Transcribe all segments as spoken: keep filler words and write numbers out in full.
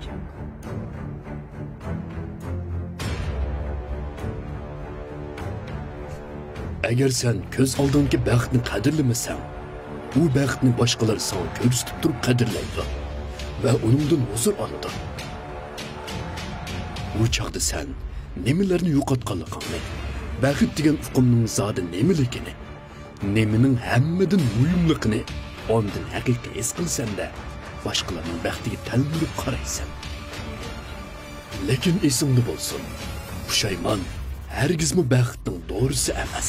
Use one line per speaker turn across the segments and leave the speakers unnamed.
Agar sen ko'z oldingi baxtni qadrlamasan, u baxtni boshqalar sana ko'rsatib turib qadrlaydi va uningdan huzur oladi. Bu chaqda sen nimalarni yo'qotganligingni, baxt degan uqumning zodi nimaligini, nimaning hammadan muhimligini ondan haqiqiy his qilsanda, boshqalarning baxtiga talmilib qaraysan. Lekin esingda bo'lsin, pushaymon hargizmi baxtning doğrusu emas.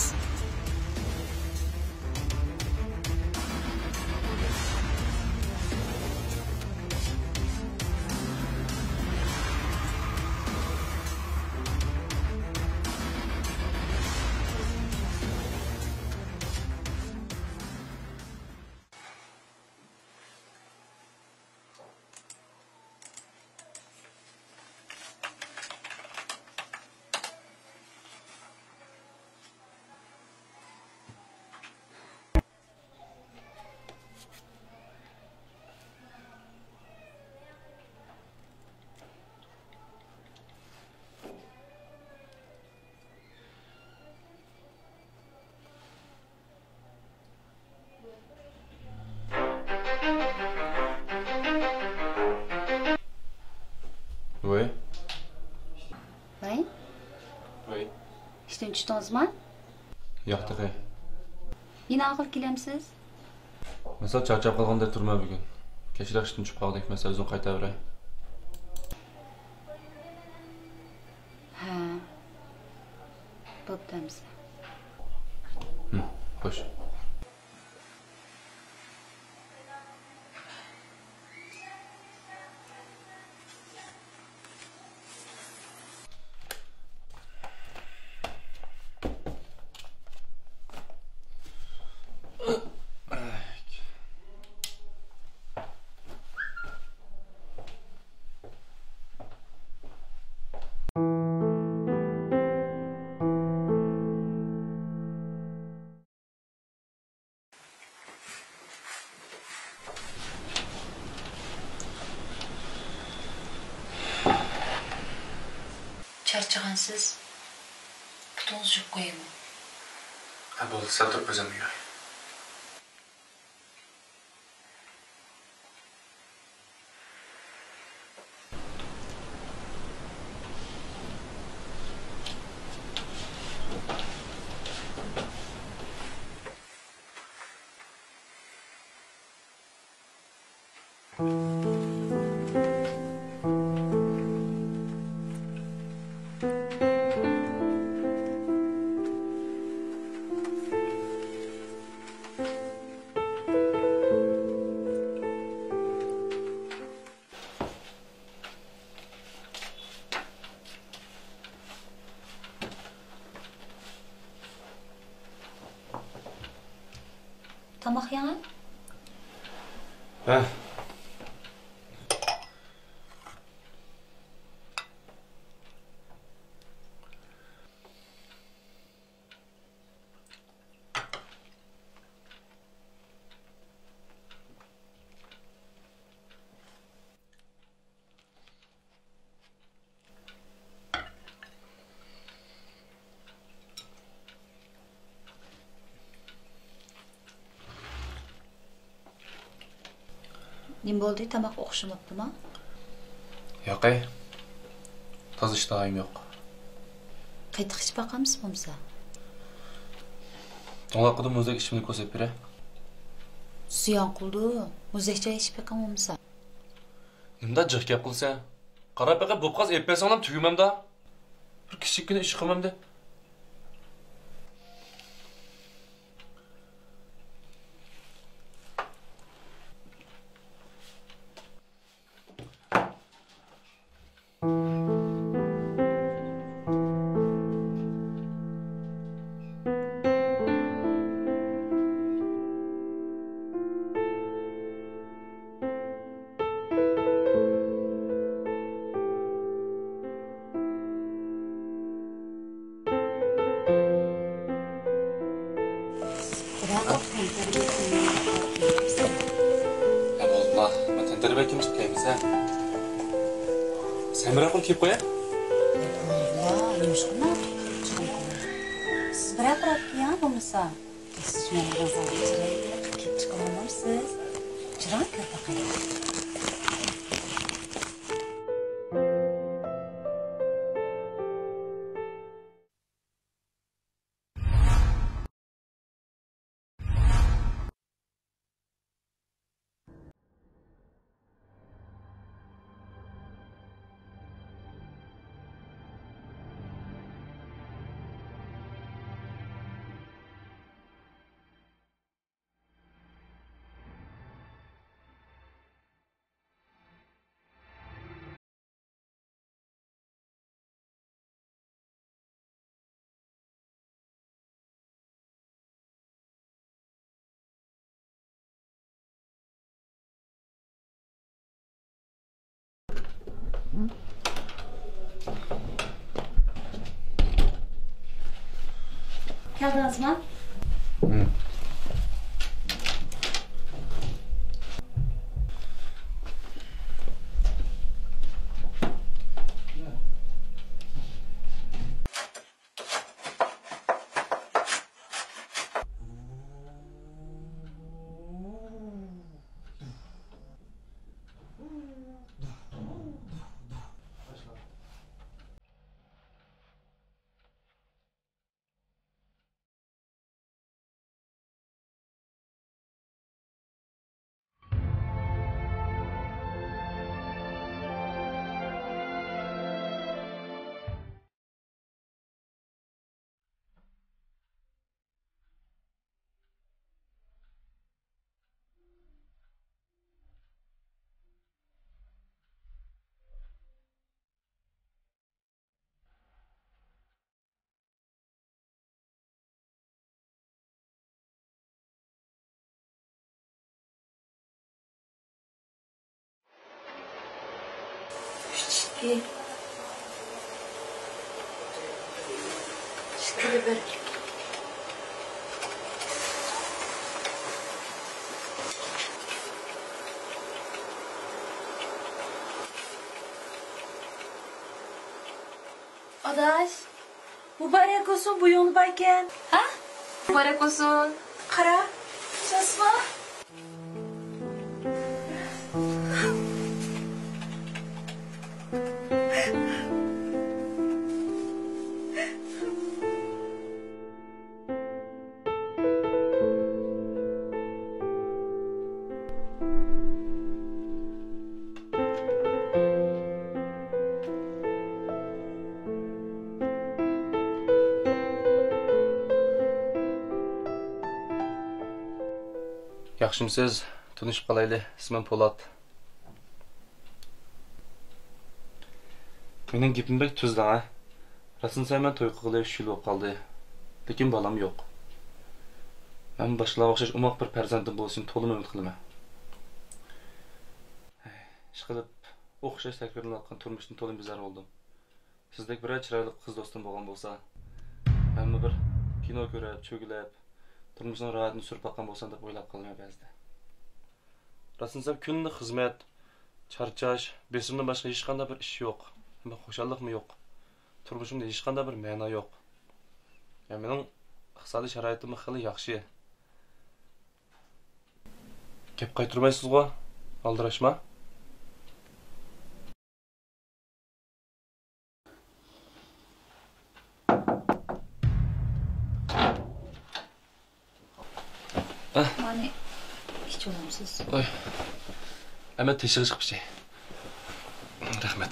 Oui.
Oui?
Oui.
İşten çıktınızmı?
Yo'q, taqay.
Yine ağır kelamsiz?
Misol charchab qolganda turma bugun. Kechroq ishdan chiqib qoldik, masala o'zim qaytaveray.
Ha. Bo'ptimiz.
Hı, xo'sh.
Charchag'ansiz. Putungiz yuvib qo'yaymi?
Ha, bo'ldi, sal turib o'zim yuvay.
Tamak yana?
Ha.
Nim bo'ldi, tamoq o'xshamabdimi?
Yo'q, ey. Toza ishtahim yo'q.
Qayta ichib boqamiz bo'lmasa?
To'laqida muzdek ishimni ko'rsatib beray.
Suyon qildi, muzdekcha ichib boqam bo'lmasa.
Nimda jiq gap qilsa? Qarab baqa bo'pqaz ep bersanglam tugimamda. Bir kichikgina ish qilmamda. Ya Allah, ben tentere belki mi çıkayım sen? Sen bir akıl kiyip koya?
Ya, yumuşkuna. Siz bırak bırak ya olmasa. Siz şuna nazar geçireyim. Kip çıkamamırsınız. Çıran kör bakayım. Geldiniz mi?
Hı.
Şükür. Şükür bir.
Adaş, mübarek olsun bu yolu bayken.
Ha?
Mübarek olsun. Kara, şasma.
Yaxshimisiz? Tunishib qolayli. İsmim Polat. Mening gapim bek tuzda, ha. Rasmsan men to'y qilib uch yil bo'lib qoldi. Lekin balam yo'q. Men boshqalarga o'xshash umoq bir farzandim bo'lsin, to'liq umid qilaman. Ishqilib, o'xshash takrorlanayotgan turmushdan to'liq bezor bo'ldim. Sizdek bir chiroyli qiz do'stim bo'lgan bo'lsa, men bir kino ko'rib, cho'gilib, turmushning rohatini surib boqqan bo'lsam deb o'ylab qolgan ba'zida. Rasmsan kunni xizmat, charchash, besimdan boshqa hech qanday bir ish yo'q. Men xushalliqmi yo'q. Turmushimda hech qanday bir ma'no yo'q. Ya mening iqtisodiy sharoitim xili yaxshi. Gap qaytarmaysiz-ku? Aldirashma.
Mani hiç olamsız.
Oy. Ama teshig'i chiqib şey. Rahmat.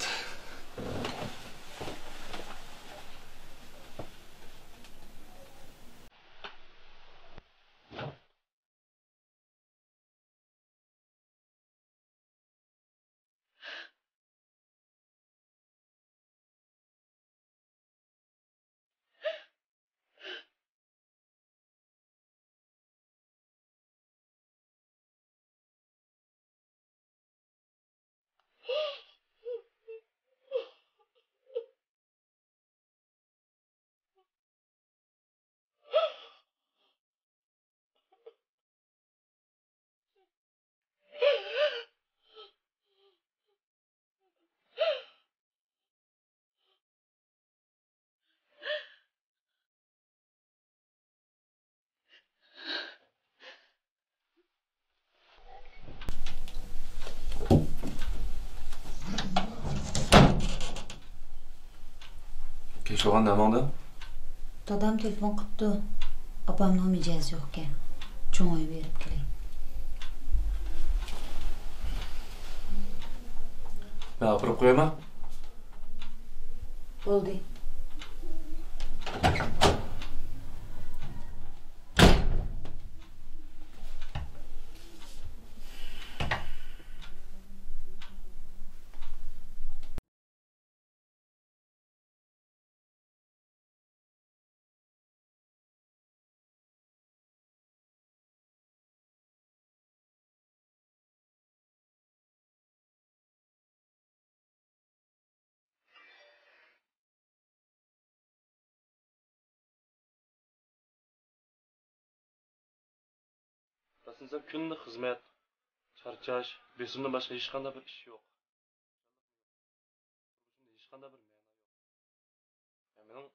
bo'lgan namangda?
Dadam telefon qilibdi. Opamning mijozi yo'q ekan. Cho'ng'oy berib kelay.
Men olib qo'yaman.
Bo'ldi.
Aslında kunlik xizmat, charchash, besimdan boshqa hech qanday bir ish yo'q. Hech qanday bir ma'no yo'q. Mening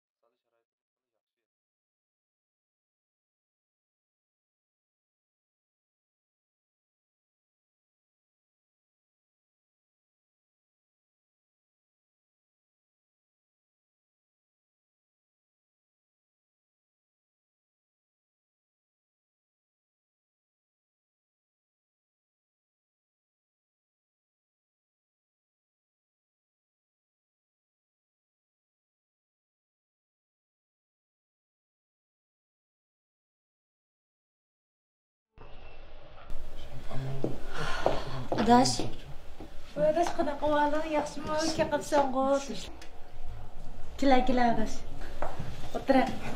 Adash.
Adash qanaqa ahvoling? Yaxshimi? Kaqabsan-ku. Kela kela Adash. O'tir.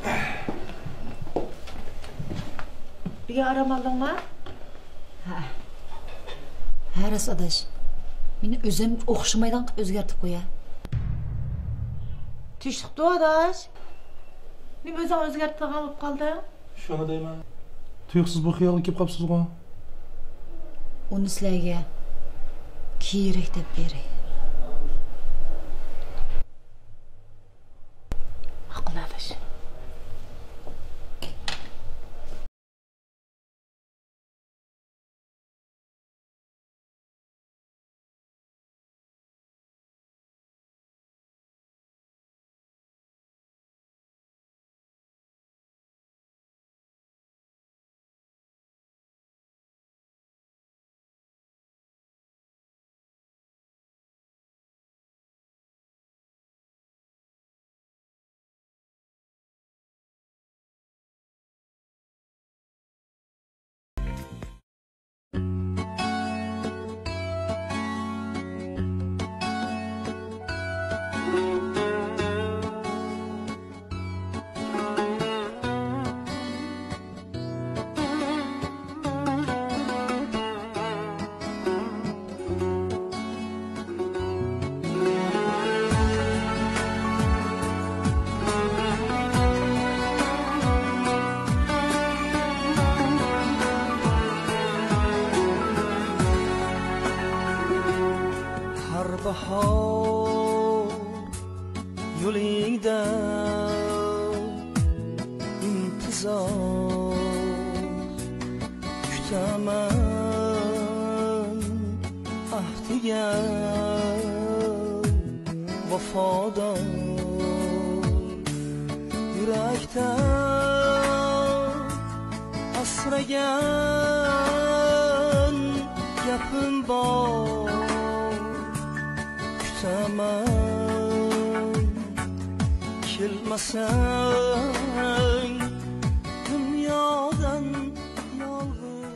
Biga aram oldingmi?
Ha. Haras Adash. Meni o'zim o'xshamaydan qilib o'zgartib qo'ya.
Tushdiqdi Adash. Nima o'zing o'zgartirgan bo'lib qolding?
Shuni deyman. Tuyuqsiz bu xiyolga kelib qolibsiz-ku.
Uni sizlarga kerak deb beray.
Ma'qul Adash.
bahor yo'lingda intizor kutaman ahdiga vafodor yurakdan asragan gapim bor kutaman kelmasang dunyodan yolg'iz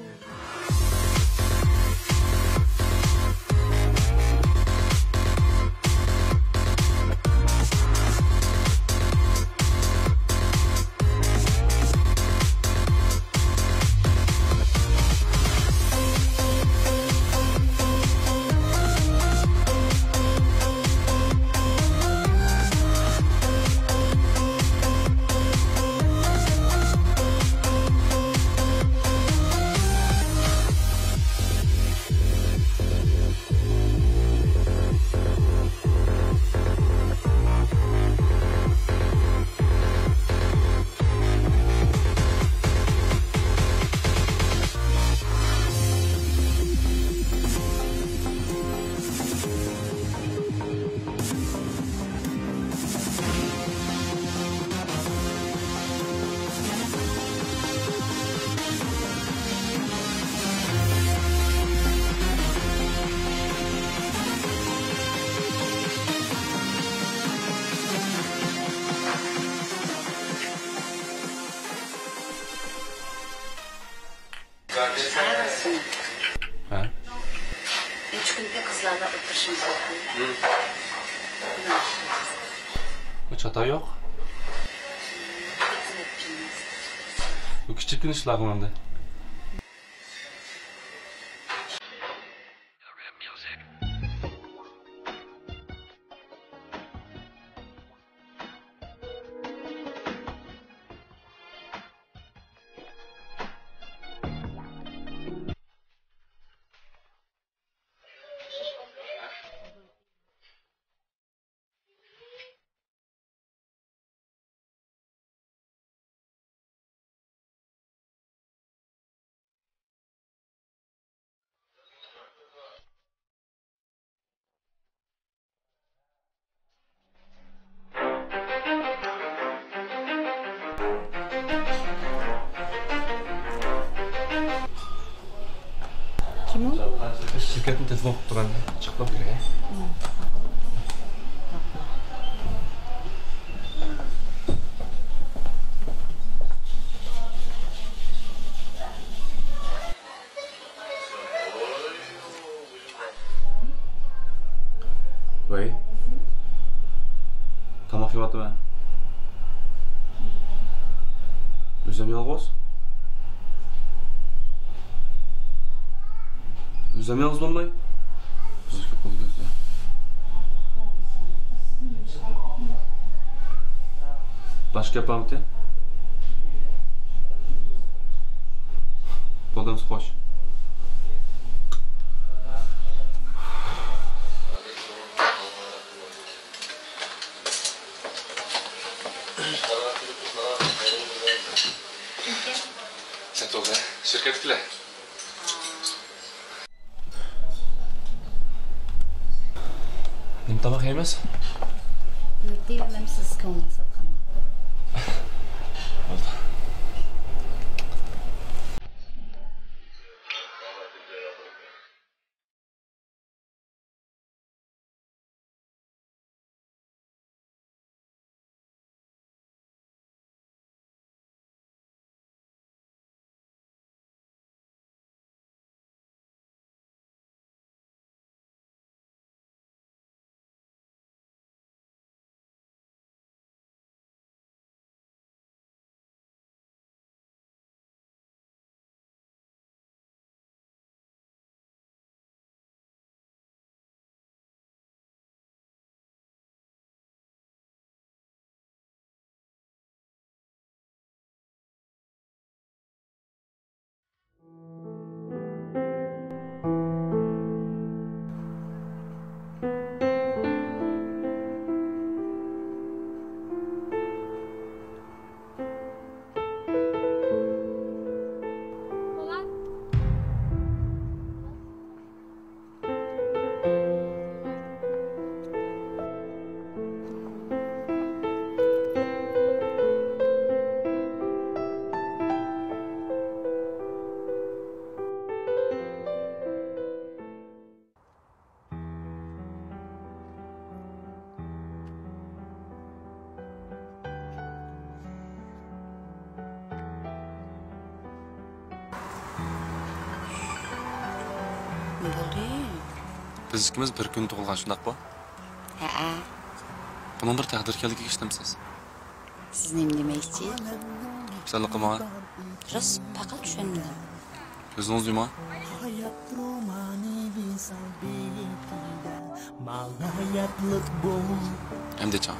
Hala oturuşumuz yok.
Bu çata yok. Bu küçük gün işlerim hem de.
Kim o?
Şirketin telefon kutularını çıkıp bile. Vay. Tamak yiyaptım ben. Özüm yalğız. Özüm yalğız olmay. Bizga qo'l berdi. Başka yapamdı? Bodamız hoş. Sen to'g'ri, shirkatdagilar. Nim tamak yeymiz?
Yurtda hem siz ko'ngil sotgan.
Oldu. Biz ikimiz bir kun tug'ilgan shundaqmi?
Ha.
Bunun bir taqdirkorligiga ishlamsiz.
Siz nima demoqchi?
Senlik qilma.
Rost faqat tushundim.
Ko'zingizni yuming. Endi chaq.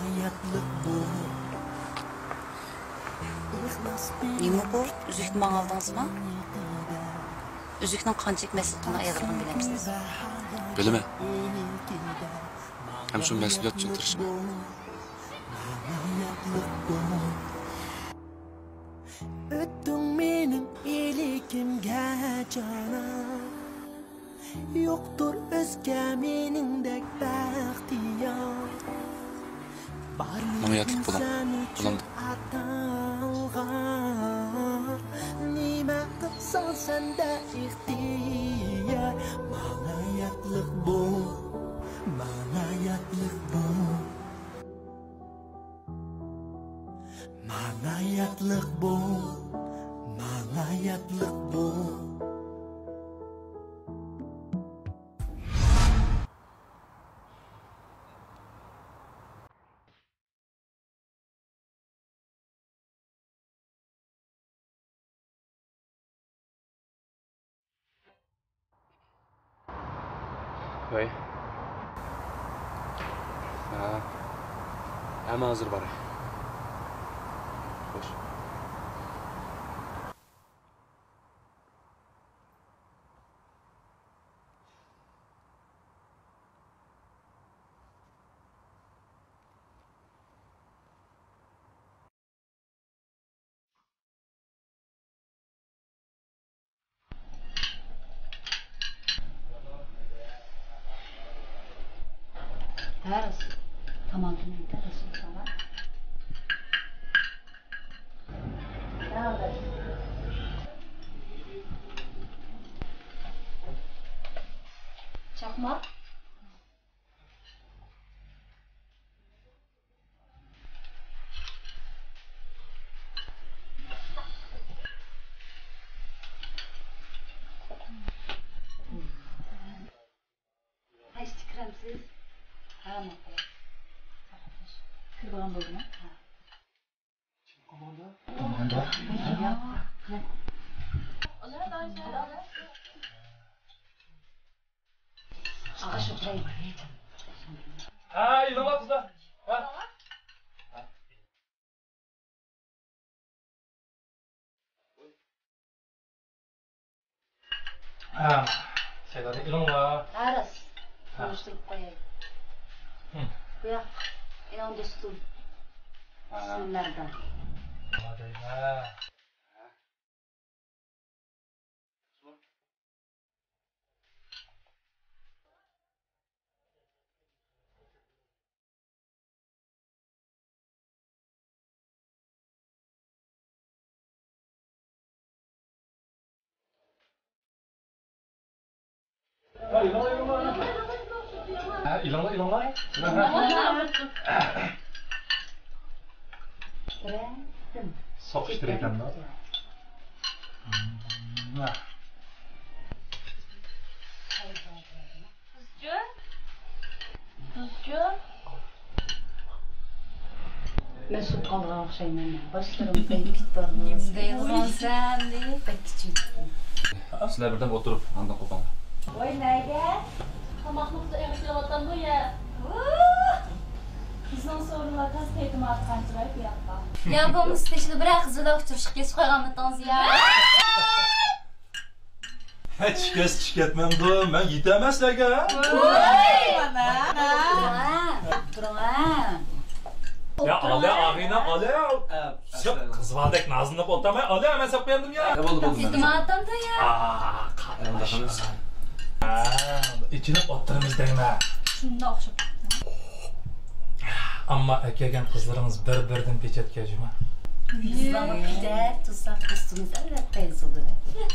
Nima bu? Üzük bana aldınızmı? Üzüknün qanchalik mas'uliyatini ayırgan bilemsiz.
Bilaman. Ham shu mas'uliyat tushuntirishim.
Öttün benim ilikimge canan. Yoktur özge meningdek baxtiyar.
Bana yatlık bulam. Bulandı.
Nima qilsan senda ixtiyor. Bana yatlık bu. Bana yatlık bu. Bana yatlık bu. Bana yatlık bu.
Voy. Ha. Hamma hozir boray. Xo'sh.
Ders. Tamam, tamam. Ders tamam. Nerede? Çakmak. Ha işte kremsiz. Ha mı? Kırbalan buldu mu? Ha. Komanda? Komanda? Ya. Onlar da aşağıda. Ağa şurayı.
Ha, ilama kızlar. Ha.
Ha. Şeyler ilonla.
Aras. Konuşturup koyayım. Bu ya. İnan dostum. Sınırlardan.
Hadi ha. Ha, ilonla ilonla.
Bıraktım.
Sokuştur ekranına.
Tuzcu. Tuzcu.
Mesut kalgan şeymen. Başlarım kayıp tutarlı.
Kimde yazan sen değil.
Bekçi.
Sizlar birdan o'tirib, andan qo'panglar.
Voy nega? Qamoqni qilayotgan bu ya. Bizning so'rinlar tasdiqim atqanchilar bu yoqqa.
Ya bo'lmasa teshida bir qizlar uchrashib kesib qo'yganmiz ya.
Hech kes ketmamdi, men yetaman sizlarga.
Turun ha.
Ya ala ağina ala. Sep qizvaldek nazlanib o'tamay, ala men sep qo'yandim ya.
Bo'ldi, bo'ldi.
Iltimatimda ya.
Aa,
Unda qamiz.
Ha, içine oturumuz deyme.
Shunda o'xshab.
Ama erkegen kızlarımız bir-birden peçet geçme.
Bizden gider, tutsak dostumuz elbette yazılır.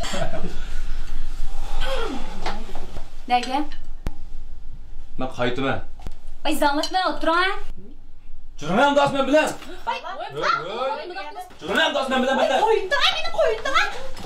Nega?
Men qaytaman.
Voy zanlatmay o'tiraman.
Jurman do'st men bilan. Jurman do'st men bilan menda.
Qo'yinda, meni qo'yinda.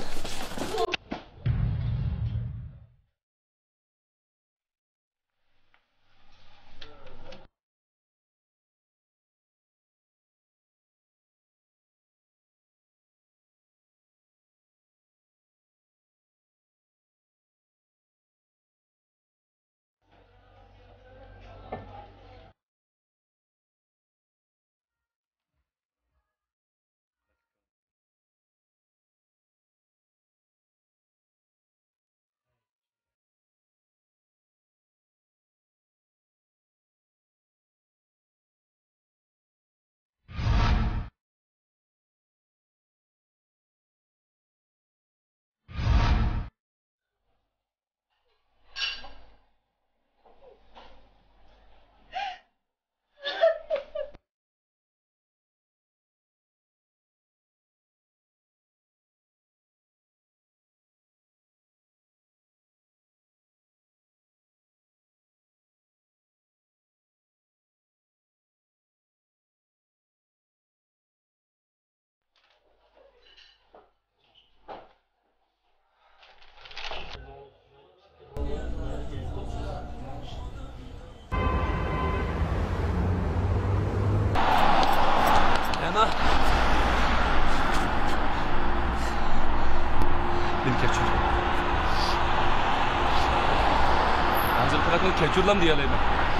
kechirim deyalayman.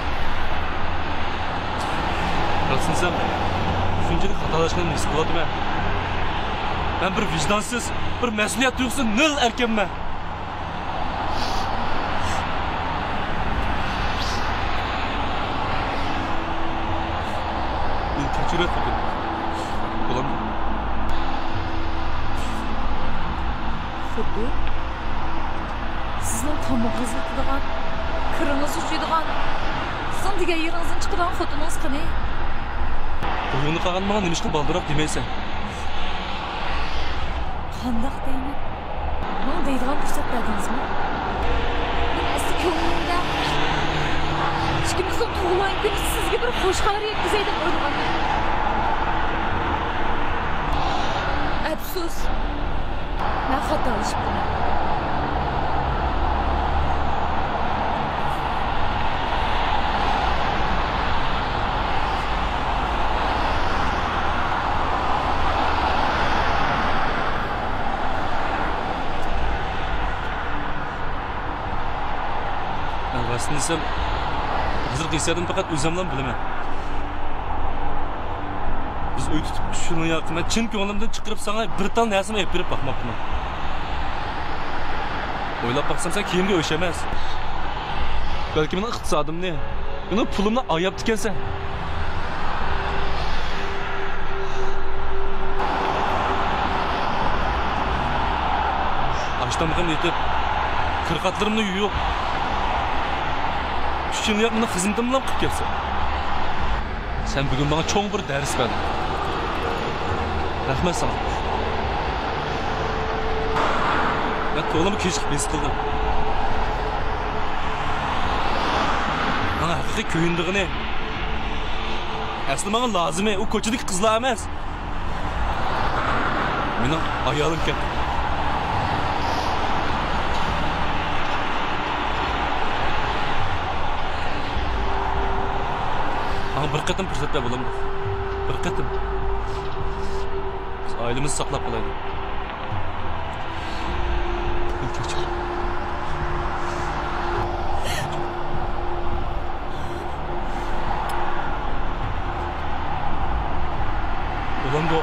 Rasminsam, shunchalik xatolashganimni his qilyapman. Men bir vijdonsiz, bir mas'uliyat tuyg'usi nil erkanman. Men kechiryapman. Bo'ladimi?
Xuddi sizning tomog'ingizni qilgan, kiringiz uchiydigan, sizning degan yeringizni chiqargan xotiningiz qani?
Bo'yinni qilgan menga nima ishni baldiroq demaysan?
Qandaq deyman? Menga deydigan fursat berdingizmi? Men asli ko'nglimda hechkimizning tug'ilgan kuni sizga bir xush xabar yetkazay deb o'ylaganman. Afsus, men xatolashibman.
Aslında desem, hazır qiysadım faqat o'zimdan bilaman. Biz uy tutib shuni yoqdim. Men chin ko'nglimdan chiqarib sana bir tal narsani olib berib boqmoqman. O'ylab baqsam sen kiyimga o'sha emas. Balki mening iqtisodimni, mening pulimni ayab ekansan. Ashtam qilib yetib, qirqatlarimni yuyib Üçün yap bunu xizmatimdan qilib kelsa. Sen bugun bana cho'ng bir dars berding. Rahmat sana. Ben to'g'rimi kechikib his qildim. Bana haqiqiy kuyindig'ini. Asli bana lozim, u ko'chadagi qizlar emas. Mening ayolim keldi. Bir qatım fırsatlar bulamdı. Bir qatım. Biz ailemizi saqlab qolaylik. Kechir. Bulamdı.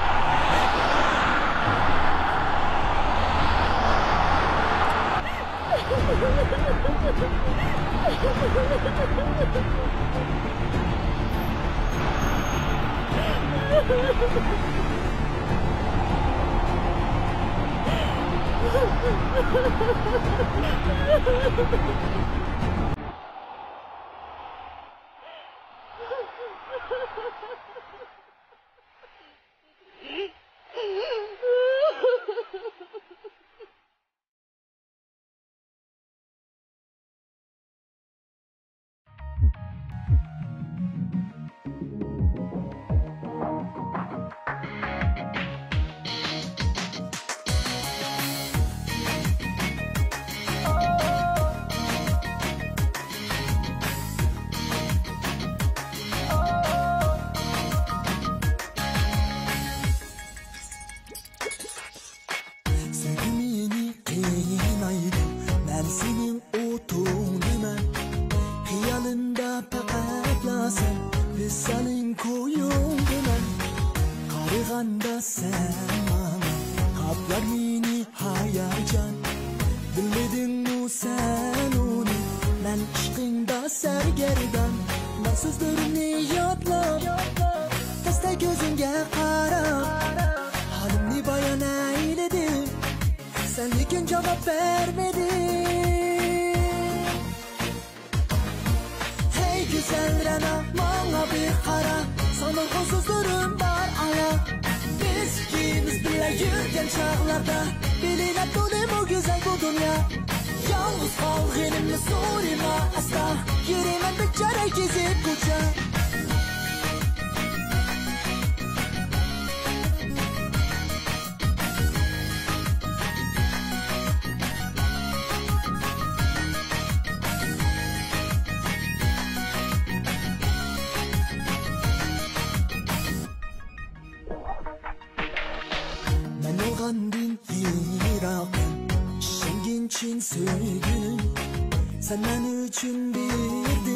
Senden üçün bir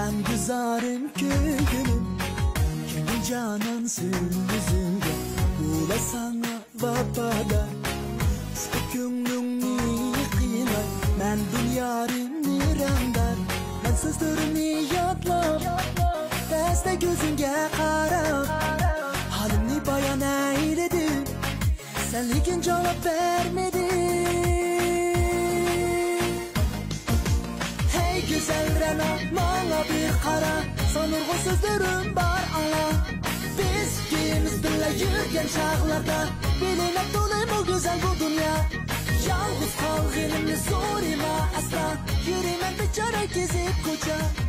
Ben güzarim köyünüm Kimin canansın yüzünde Ula sana vapada Sıkı kümlümni kıyılay Ben dünyarimni randar Ben sızlarını yadlar Beste gözünge qarab Halimni bayan eyledim Sen lekin cevap vermedin Hey güzel Rana Bana bir qara Sanırgı sözlerim var ana Biz ikimiz bile yürgen çağlarda Bilinip dolayım o güzel bu dünya Yalnız kalgınımı sorma asla Yürümen bir çare gezip koca